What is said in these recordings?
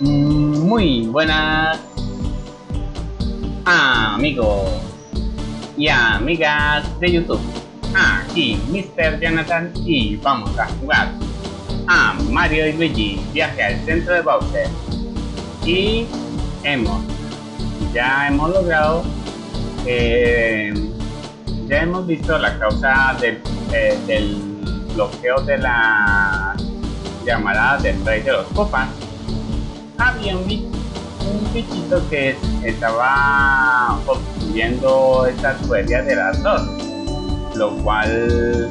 Muy buenas amigos y amigas de YouTube. Aquí Mr. Jonathan y vamos a jugar a Mario y Luigi Viaje al Centro de Bowser. Y ya hemos logrado, ya hemos visto la causa del bloqueo de la llamada del rey de los copas. Había un bichito que estaba obstruyendo estas tuberías de las dos, lo cual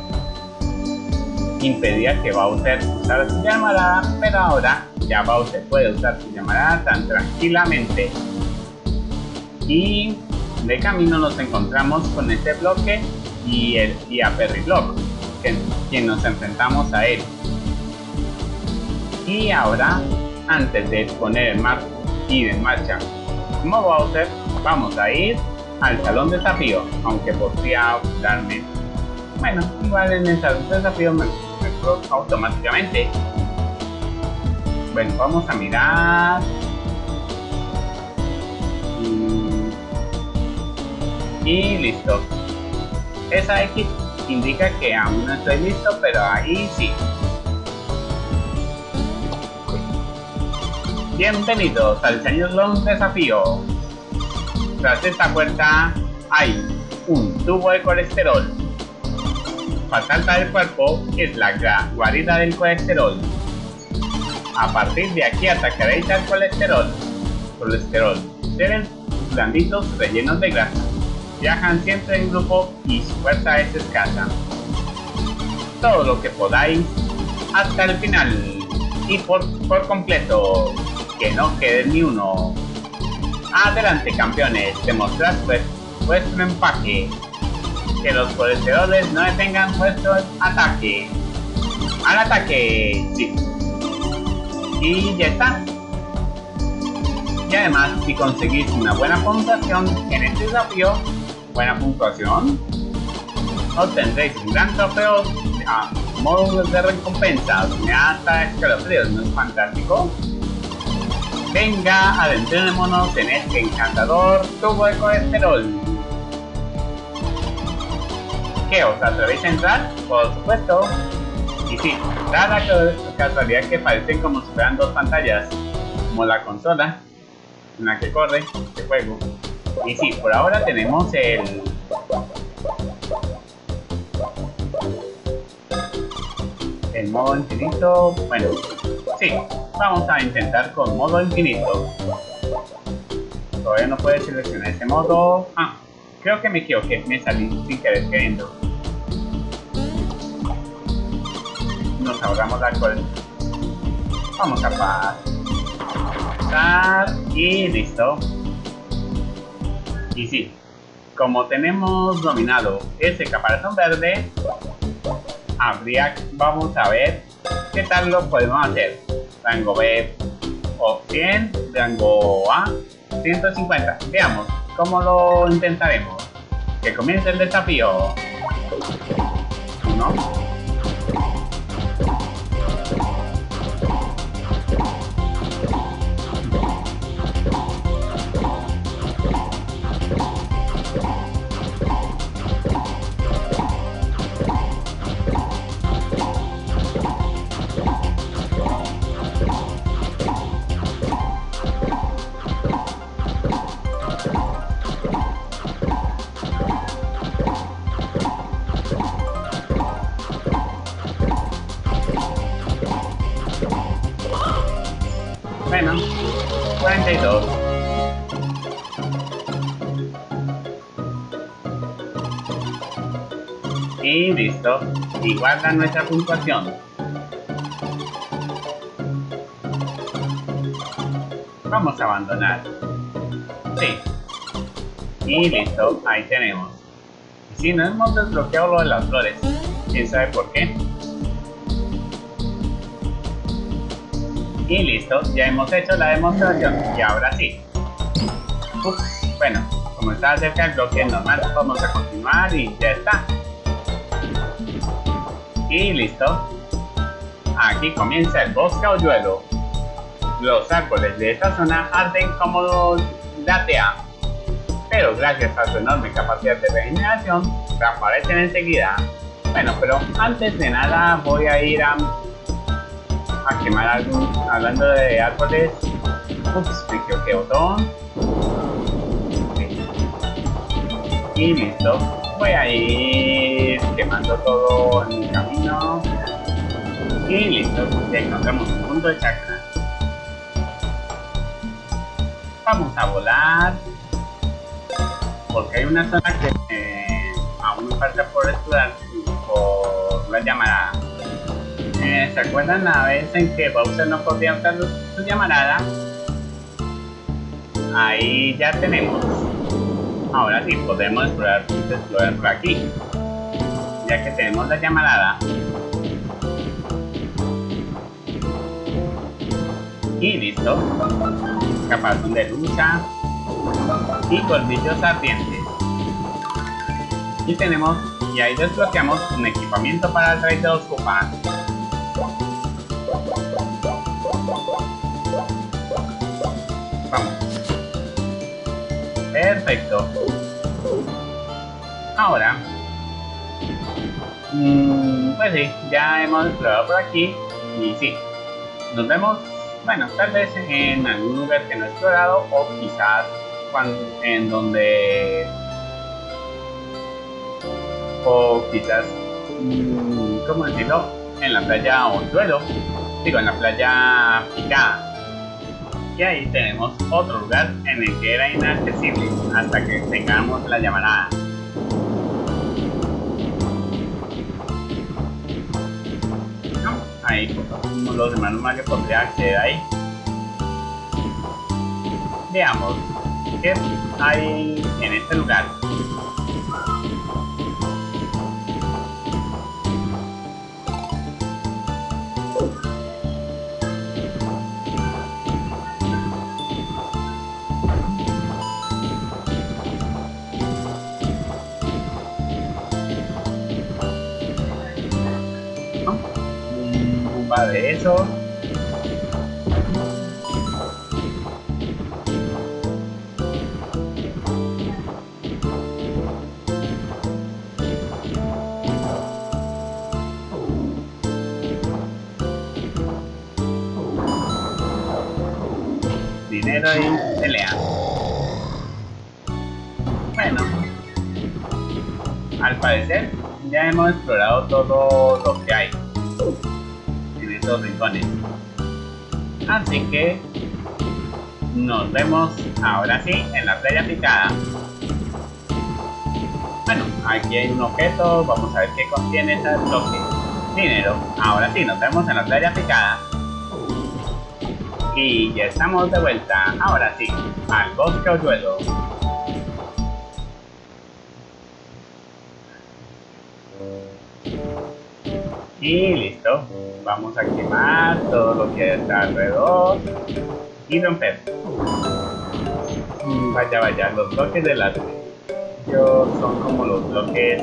impedía que Bowser usara su llamarada, pero ahora ya Bowser puede usar su llamarada tan tranquilamente. Y de camino nos encontramos con este bloque y a Perry Block, quien nos enfrentamos a él. Y ahora, antes de poner en marcha como Bowser, vamos a ir al salón de desafío, aunque podría darme, bueno, igual en el salón de desafío me automáticamente. Bueno, vamos a mirar y listo. Esa X indica que aún no estoy listo, pero ahí sí. Bienvenidos al Salón de Desafío. Tras esta puerta hay un tubo de colesterol. Falta del cuerpo es la guarida del colesterol. A partir de aquí atacaréis al colesterol. Seres blanditos rellenos de grasa. Viajan siempre en grupo y su fuerza es escasa. Todo lo que podáis hasta el final y por completo. Que no quede ni uno. Adelante, campeones, demostrad vuestro empaque. Que los colesteroles no detengan vuestro ataque. ¡Al ataque! Sí. Y ya está. Y además, si conseguís una buena puntuación en este desafío, obtendréis un gran trofeo a modo de recompensa. Me da hasta escalofríos, ¿no es fantástico? Venga, adentrémonos en este encantador tubo de colesterol. ¿Qué, os atrevéis a entrar? Por supuesto. Y sí, da la casualidad que parecen como si fueran dos pantallas, como la consola en la que corre este juego. Y sí, por ahora tenemos el modo infinito. Bueno, sí, vamos a intentar con modo infinito. Todavía no puedes seleccionar ese modo. Creo que me equivoqué, me salí sin querer queriendo. Nos ahorramos la alcohol. Vamos a pasar y listo. Y sí, como tenemos dominado ese caparazón verde, vamos a ver qué tal lo podemos hacer. Rango B o 100, rango A 150. Veamos cómo lo intentaremos. Que comience el desafío. 1. Bueno, 42. Y listo. Y guarda nuestra puntuación. Vamos a abandonar. Sí. Y listo. Ahí tenemos. Y si no hemos desbloqueado lo de las flores. ¿Quién sabe por qué? Y listo, ya hemos hecho la demostración. Y ahora sí. Bueno, como está cerca del bloque normal, vamos a continuar y ya está. Y listo. Aquí comienza el bosque hoyuelo. Los árboles de esta zona arden como látea, pero gracias a su enorme capacidad de regeneración, reaparecen enseguida. Bueno, pero antes de nada voy a ir a quemar algún, hablando de árboles. Ups, me equivoqué botón. Y listo. Voy a ir quemando todo en mi camino. Y listo. Ya encontramos un punto de chakra. Vamos a volar. Porque hay una zona que aún me falta por explorar por la llamarada. ¿Se acuerdan la vez en que Bowser no podía usar su llamarada? Ahí ya tenemos. Ahora sí podemos explorar por aquí. Ya que tenemos la llamarada. Y listo. Caparazón de lucha. Y colmillos ardientes. Y tenemos, y ahí desbloqueamos un equipamiento para el rey de los Koopas. Vamos. Perfecto. Ahora, pues sí, ya hemos explorado por aquí. Y sí, nos vemos, bueno, tal vez en algún lugar que no he explorado, o quizás en donde, o quizás, ¿cómo decirlo? En la playa Honduelo, digo, en la playa Picada. Y ahí tenemos otro lugar en el que era inaccesible hasta que tengamos la llamarada. Ahí, pues, los hermanos Mario podría acceder ahí. Veamos qué hay en este lugar. De eso. Dinero y pelea. Bueno, al parecer ya hemos explorado todo lo que hay en estos rincones, así que nos vemos ahora sí en la playa Picada. Bueno, aquí hay un objeto, vamos a ver qué contiene ese bloque. Dinero. Ahora sí, nos vemos en la playa Picada. Y ya estamos de vuelta, ahora sí, al bosque Hoyuelo. Y listo, vamos a quemar todo lo que está alrededor y romper. Vaya, vaya, los bloques del arte son como los bloques.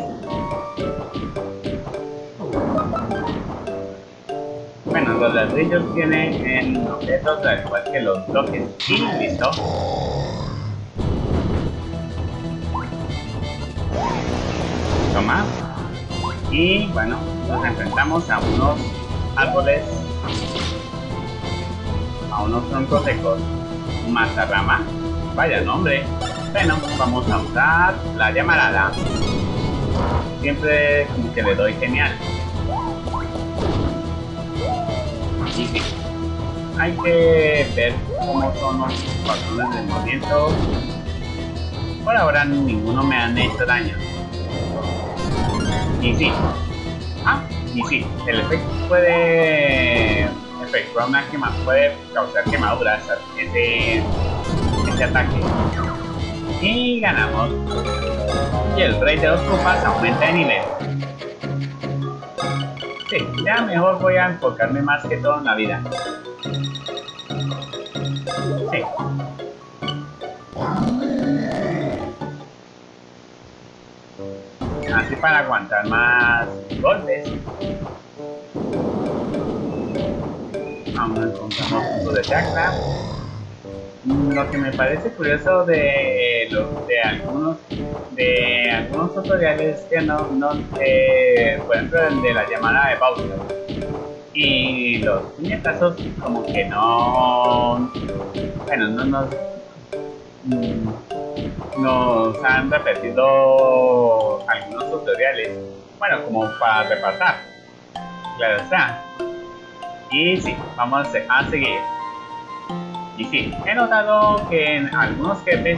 Bueno, los ladrillos tienen objetos al igual que los bloques. Y listo. Toma. Y bueno, nos enfrentamos a unos árboles, a unos troncos secos. Mazarrama, vaya nombre. Bueno, vamos a usar la llamarada. Siempre como que le doy genial. Y sí, hay que ver cómo son los patrones del movimiento. Por ahora ninguno me han hecho daño. Y sí. Y sí, el efecto puede efectuar una puede causar quemaduras ese ataque. Y ganamos. Y el rey de los Koopas aumenta de nivel. Sí, ya mejor voy a enfocarme más que todo en la vida. Sí. Así para aguantar más golpes. Aún no encontramos tenemos puntos de chakra. Lo que me parece curioso de algunos tutoriales que por ejemplo el de la llamada de Bowser y los puñetazos como que no, bueno, nos han repetido algunos tutoriales, bueno, como para repasar, claro está. Y sí, vamos a seguir. Y sí, he notado que en algunos jefes,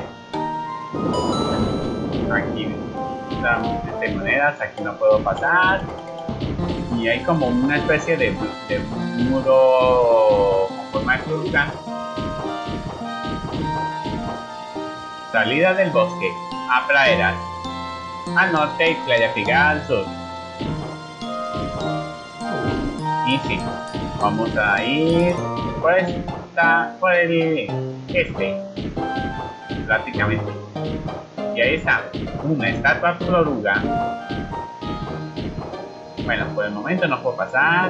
aquí de monedas, aquí no puedo pasar. Y hay como una especie de muro con forma de fruta. Salida del bosque, a praderas, al norte y Playa Fija al sur. Y sí, vamos a ir por el este, prácticamente. Y ahí está, una estatua floruga. Bueno, por el momento no puedo pasar.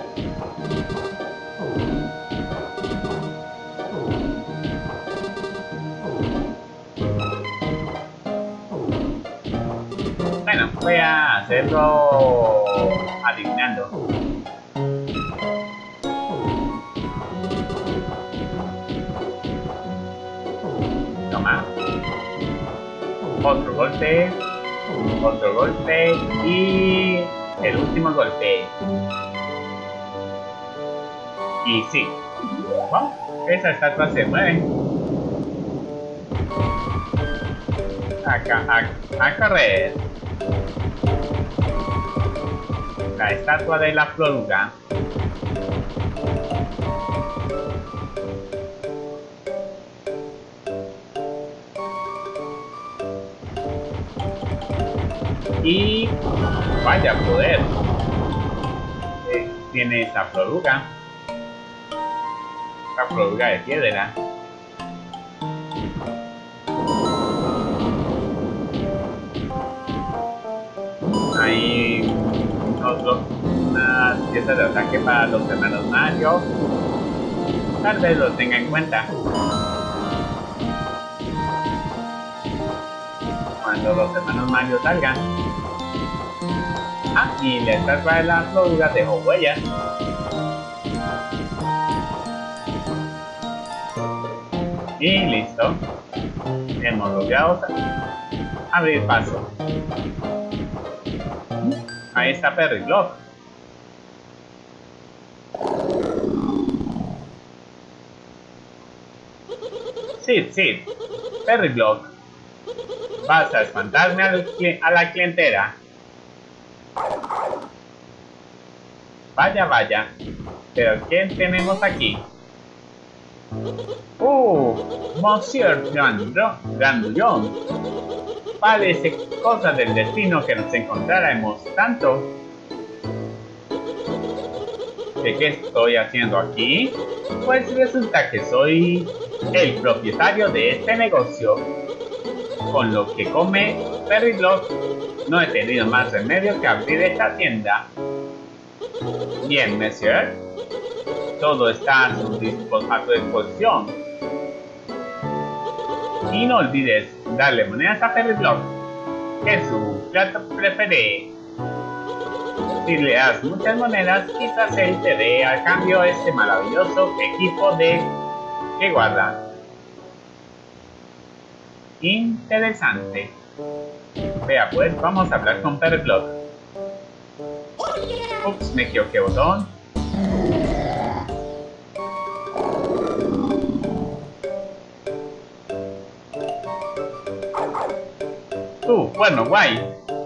Bueno, voy a hacerlo adivinando. Toma. Otro golpe y el último golpe. Y sí, wow, esa estatua se mueve. A correr. La estatua de la floruga. Y vaya poder tiene esta floruga. La floruga de piedra. Hay unas piezas de ataque para los hermanos Mario. Tal vez los tenga en cuenta cuando los hermanos Mario salgan. Ah, y la estatua de la floruga dejó huellas. Y listo. Hemos logrado abrir paso. Ahí está Perry Block. Sid, Perry Block. Vas a espantarme a la clientela. Vaya. Pero ¿quién tenemos aquí? Monsieur Grandullón. Parece cosa del destino que nos encontráramos tanto. ¿De qué estoy haciendo aquí? Pues resulta que soy el propietario de este negocio. Con lo que come Perry Block, no he tenido más remedio que abrir esta tienda. Bien, monsieur. Todo está a tu disposición. Y no olvides darle monedas a Perry Block, que es su plato preferido. Si le das muchas monedas, quizás él te dé a cambio este maravilloso equipo que guarda. Interesante. Vea pues, vamos a hablar con Perry Block. Ups, me equivoqué botón. Bueno, guay.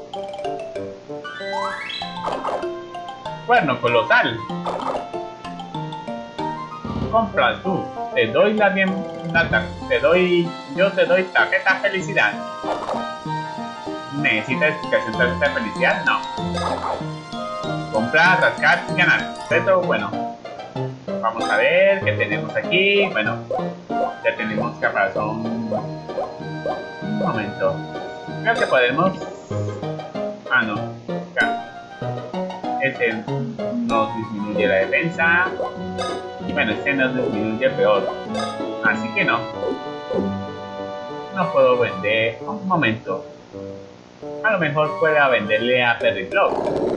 Bueno, colosal. Compra tú. Yo te doy tarjeta felicidad. ¿Necesitas explicación de tarjeta felicidad? No. Comprar, rascar y ganar. Reto, bueno. Vamos a ver qué tenemos aquí. Bueno, ya tenemos caparazón. Un momento. Creo que podemos... Ah, no. Ese nos disminuye la defensa. Bueno, este nos disminuye peor. Así que no. No puedo vender. Un momento. A lo mejor pueda venderle a Perry Block.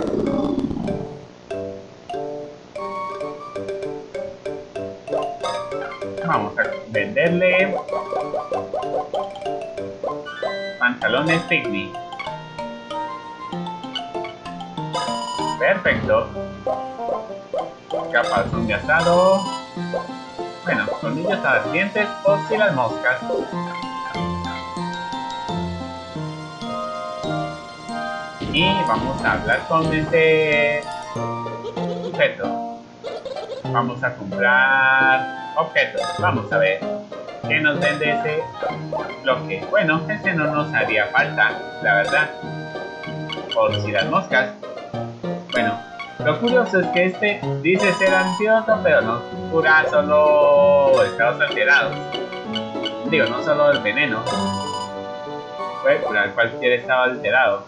Vamos a venderle pantalones picnic. Perfecto. Capazón de asado. Bueno, tornillos a las dientes por si las moscas. Y vamos a hablar con este sujeto. Vamos a comprar objetos. Vamos a ver qué nos vende ese bloque. Bueno, ese no nos haría falta, la verdad. Por si las moscas. Bueno, lo curioso es que este dice ser antídoto, pero no cura solo estados alterados. Digo, no solo el veneno. Puede curar cualquier estado alterado.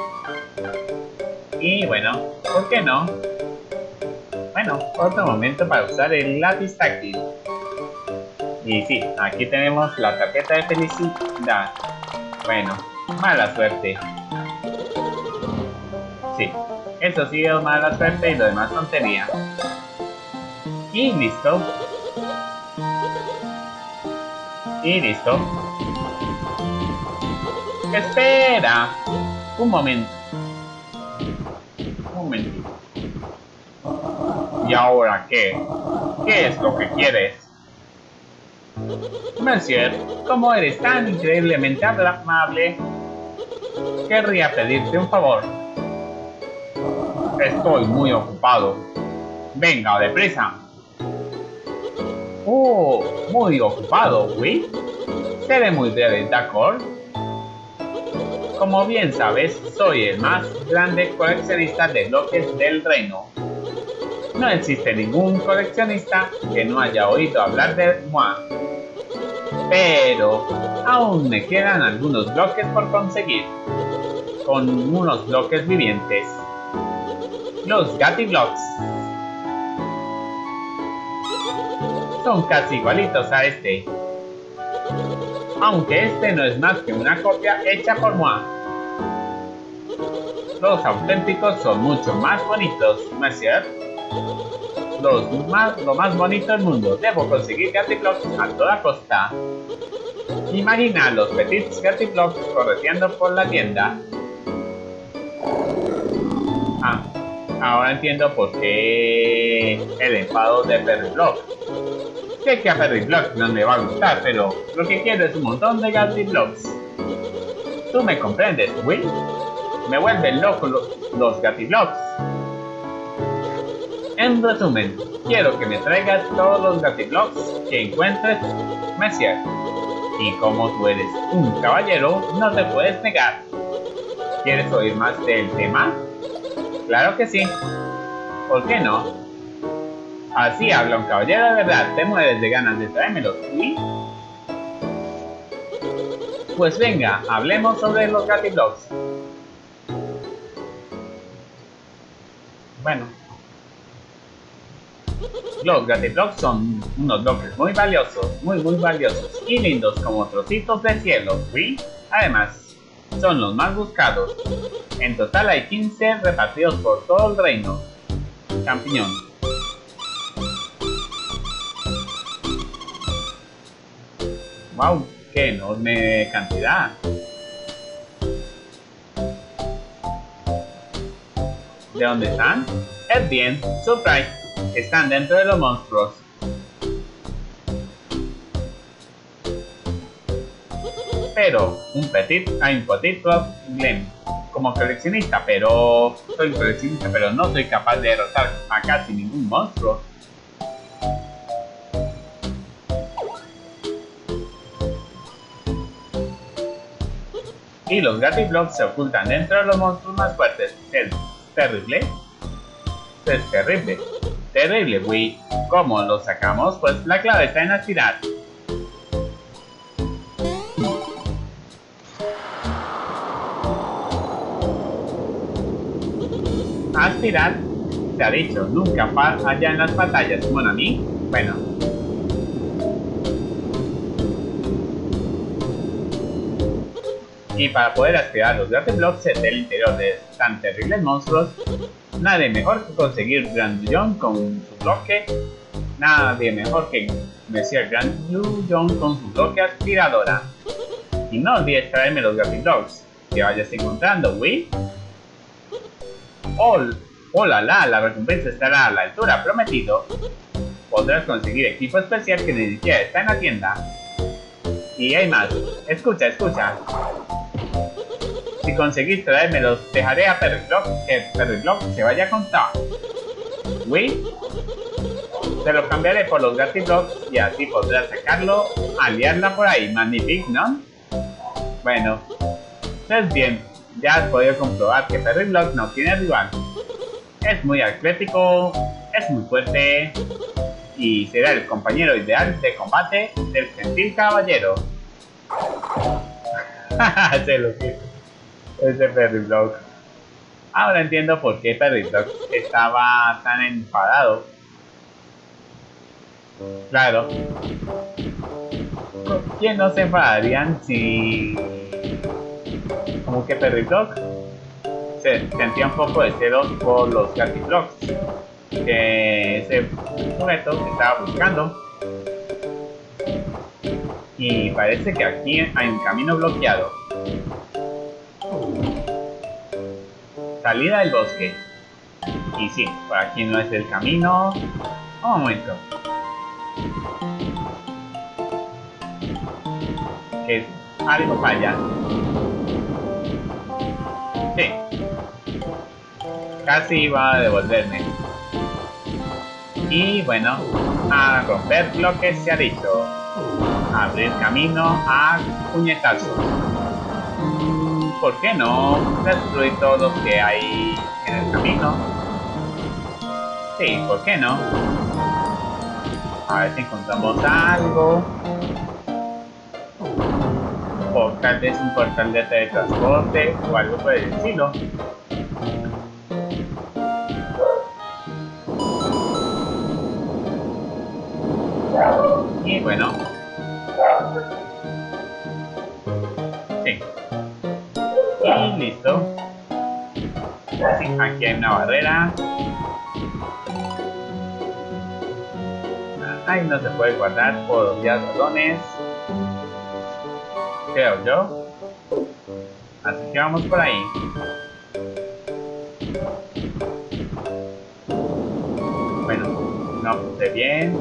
Y bueno, ¿por qué no? Bueno, otro momento para usar el lápiz táctil. Y sí, aquí tenemos la tarjeta de felicidad. Bueno, mala suerte. Sí, eso sí es mala suerte y lo demás tontería. Y listo. Y listo. ¡Espera! Un momento. Un momentito. ¿Y ahora qué? ¿Qué es lo que quieres? Monsieur, como eres tan increíblemente amable, querría pedirte un favor. Estoy muy ocupado. Venga, deprisa. Oh, muy ocupado, ¿oui? Seré muy breve, ¿d'accord? Como bien sabes, soy el más grande coleccionista de bloques del reino. No existe ningún coleccionista que no haya oído hablar de moi. Pero aún me quedan algunos bloques por conseguir. Con unos bloques vivientes. Los Gatiblocks. Son casi igualitos a este. Aunque este no es más que una copia hecha por moi. Los auténticos son mucho más bonitos, monsieur. Lo más bonito del mundo. Debo conseguir Gatiblocks a toda costa. Imagina los petits Gatiblocks correteando por la tienda. Ah, ahora entiendo por qué el enfado de Perry Block. Sé que a Perry Block no me va a gustar, pero lo que quiero es un montón de Gatiblocks. Tú me comprendes, ¿oui? Me vuelven loco los Gatiblocks. En resumen, quiero que me traigas todos los Gatiblocks que encuentres, monsieur. Y como tú eres un caballero, no te puedes negar. ¿Quieres oír más del tema? Claro que sí. ¿Por qué no? Así habla un caballero de verdad. Te mueres de ganas de traérmelos, ¿sí? Pues venga, hablemos sobre los Gatiblocks. Bueno. Los Gatiblocks son unos bloques muy valiosos, muy valiosos y lindos como trocitos de cielo, ¿sí? Además, son los más buscados. En total hay 15 repartidos por todo el reino. Champiñón. ¡Wow! ¡Qué enorme cantidad! ¿De dónde están? Es bien, surprise. Están dentro de los monstruos. Pero un petit problema. Como coleccionista, pero soy un coleccionista, pero no soy capaz de derrotar a casi ningún monstruo. Y los Gatiblocks se ocultan dentro de los monstruos más fuertes. ¿Es terrible? Es terrible. Terrible, güey. ¿Cómo lo sacamos? Pues la clave está en aspirar. aspirar, se ha dicho, nunca falla en las batallas, bueno, a mí, bueno. Y para poder aspirar los Gravity Blocks del interior de tan terribles monstruos, nadie mejor que conseguir Grandullón con su bloque, nadie mejor que Monsieur Grandullón con su bloque aspiradora. Y no olvides traerme los Gravity Blocks que vayas encontrando, ¿oui? Oh la recompensa estará a la altura, prometido. Podrás conseguir equipo especial que ni siquiera está en la tienda. Y hay más, escucha. Si conseguís traérmelos, dejaré a Perryblock que Perryblock se vaya a contar. ¿Oui? Te lo cambiaré por los Gravity Blocks y así podrás sacarlo a liarla por ahí. Magnífico, ¿no? Bueno, pues bien, ya has podido comprobar que Perryblock no tiene rival. Es muy atlético, es muy fuerte y será el compañero ideal de combate del gentil caballero. Se lo quiero. Ese Perryblock. Ahora entiendo por qué Perryblock estaba tan enfadado. Claro. ¿Quién no se enfadarían si... como que Perryblock se sentía un poco de celos por los Gravity Blocks que ese sujeto estaba buscando? Y parece que aquí hay un camino bloqueado. Salida del bosque. Y sí, por aquí no es el camino. Un momento. Que algo falla. Sí. Casi iba a devolverme. Y bueno, a romper lo que se ha dicho. Abrir camino a puñetazos. ¿Por qué no destruir todo lo que hay en el camino? Sí, ¿por qué no? A ver si encontramos algo. O tal vez un portal de teletransporte o algo por el estilo. Y bueno. Sí. Y listo. Sí, aquí hay una barrera. Ahí no se puede guardar por obvias razones, creo yo. Así que vamos por ahí. Bueno, no puse bien.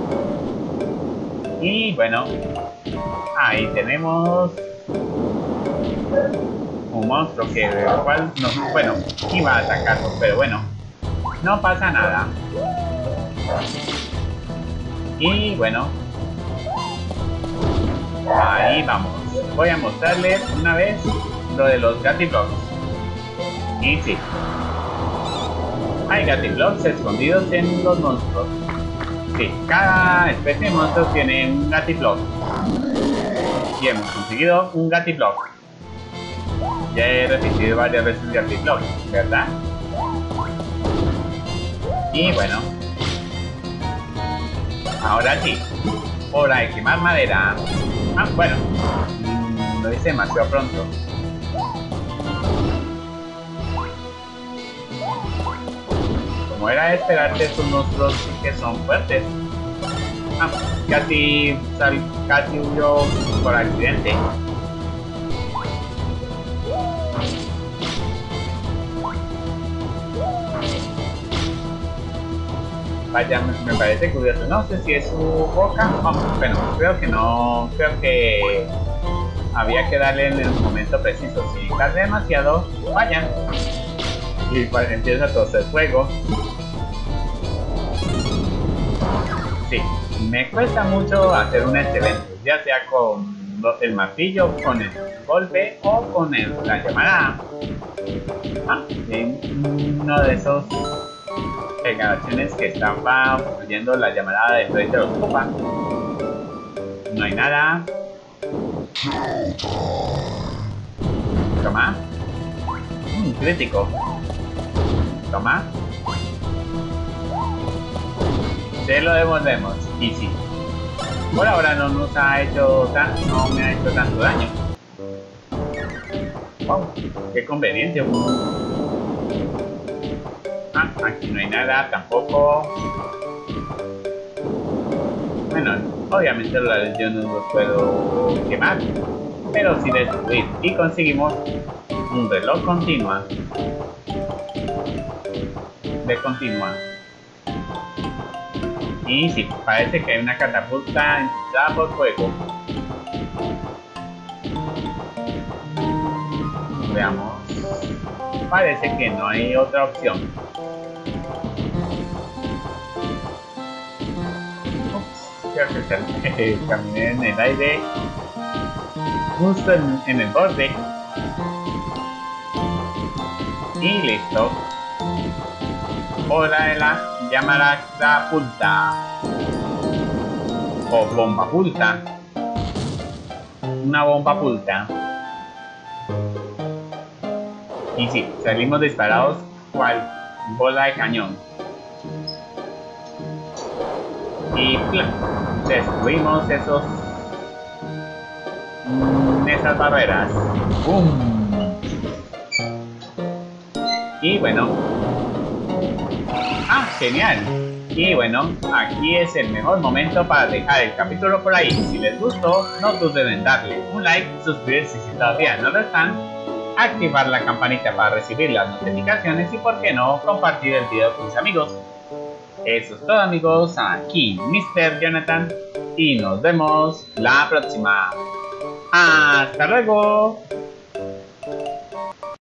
Y bueno, ahí tenemos un monstruo que del cual no, bueno, iba a atacarlo, pero bueno, no pasa nada. Y bueno, ahí vamos. Voy a mostrarles una vez lo de los Gravity Blocks. Y sí, hay Gravity Blocks escondidos en los monstruos. Sí, cada especie de monstruo tiene un Gravity Block. Y hemos conseguido un Gravity Block. Ya he repetido varias veces Gravity Block, ¿verdad? Y bueno, ahora sí, hora de quemar madera. Ah, bueno, lo hice demasiado pronto. Como era de esperarse, estos monstruos sí que son fuertes. Ah, casi huyó por accidente. Vaya, me parece curioso. No sé si es su boca. Oh, bueno, creo que no. Creo que había que darle en el momento preciso. Si tarda demasiado, vaya. Y pues empieza a toser fuego. Sí, me cuesta mucho hacer un evento, ya sea con el martillo, con el golpe o con la llamada. Ah, en uno de esos generaciones que estaba obstruyendo la llamarada de frente de los copas. No hay nada. Toma. Crítico. Toma. Se lo devolvemos. Y sí. Por ahora no nos ha hecho no me ha hecho tanto daño. Wow, qué conveniente. Ah, aquí no hay nada tampoco. Bueno, obviamente yo no los puedo quemar, pero sí destruir. Y conseguimos un reloj continua. De continua. Y sí, parece que hay una catapulta impulsada por fuego. Veamos. Parece que no hay otra opción. Ups, creo que caminé en el aire. Justo en el borde. Y listo. Hora de la llamada catapulta. O bomba pulta. Una bomba pulta. Y sí, salimos disparados cual bola de cañón. Y destruimos esas barreras. ¡Bum! Y bueno. ¡Ah, genial! Y bueno, aquí es el mejor momento para dejar el capítulo por ahí. Si les gustó, no duden en darle un like, suscribirse si todavía no lo están, activar la campanita para recibir las notificaciones y, por qué no, compartir el video con sus amigos. Eso es todo, amigos. Aquí Mr. Jonathan y nos vemos la próxima. ¡Hasta luego!